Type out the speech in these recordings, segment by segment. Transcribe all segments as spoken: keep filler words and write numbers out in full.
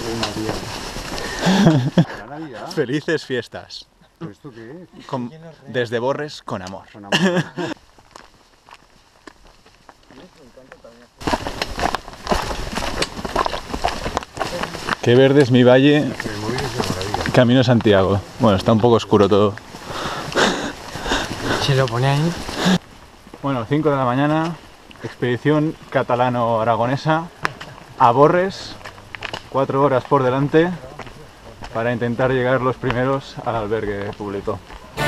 Felices fiestas. ¿Esto qué es? Con, desde Borres con amor. Con amor. Qué verde es mi valle. Camino Santiago. Bueno, está un poco oscuro todo. Se lo pone ahí. Bueno, cinco de la mañana. Expedición catalano-aragonesa a Borres. Cuatro horas por delante para intentar llegar los primeros al albergue público.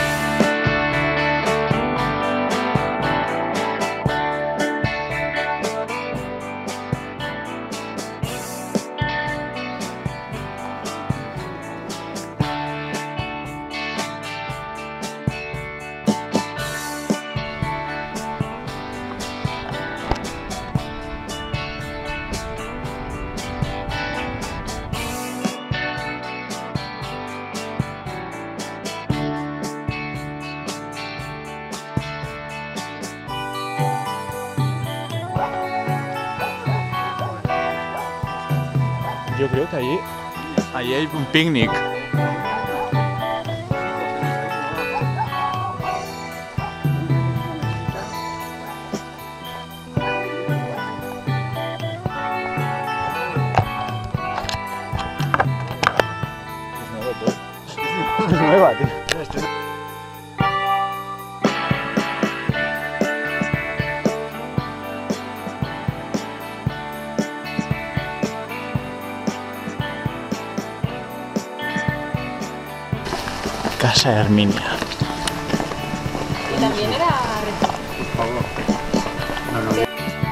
Yo creo que allí, allí hay un picnic. Es nueva, tío. Casa Herminia. Y también era... Por favor. No, no.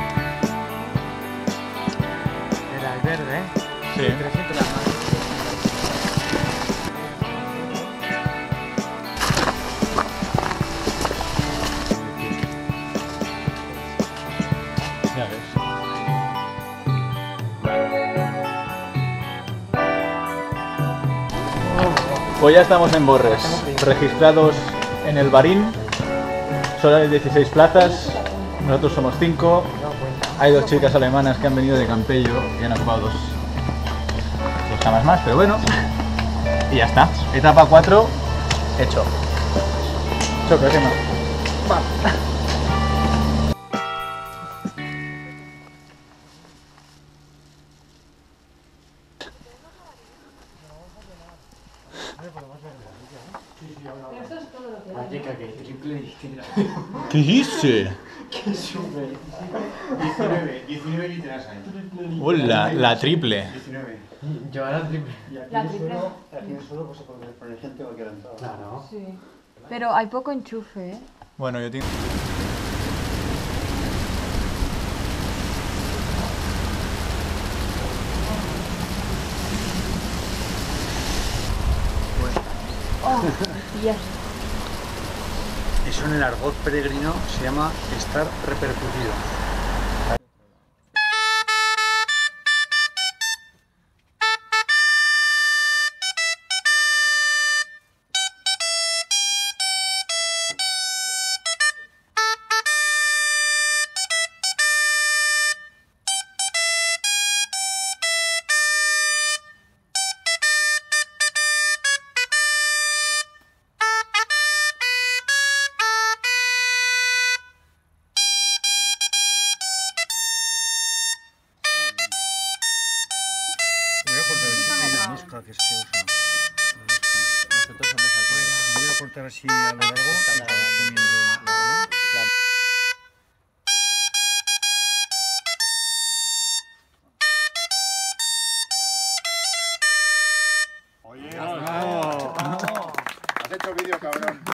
Era el verde, ¿eh? Sí. trescientos la mano. Ya ves. Pues ya estamos en Borres, registrados en el Barín. Solo hay dieciséis plazas, nosotros somos cinco. Hay dos chicas alemanas que han venido de Campello y han ocupado dos, dos camas más, pero bueno. Y ya está. Etapa cuatro, hecho. Choca, que no. Va. ¿Qué hice? diecinueve, diecinueve literas hay. Hola, la triple. diecinueve. Yo era triple. La triple. Aquí en suelo pues se puede poner gente o cualquier entrada. Claro. Sí. Pero hay poco enchufe, ¿eh? Bueno, yo tengo... Oh, yes. Eso en el argot peregrino se llama estar repercutido. Voy a cortar así la mosca que es que usa. Nosotros somos aquí. Voy a cortar así a lo largo y vamos comiendo.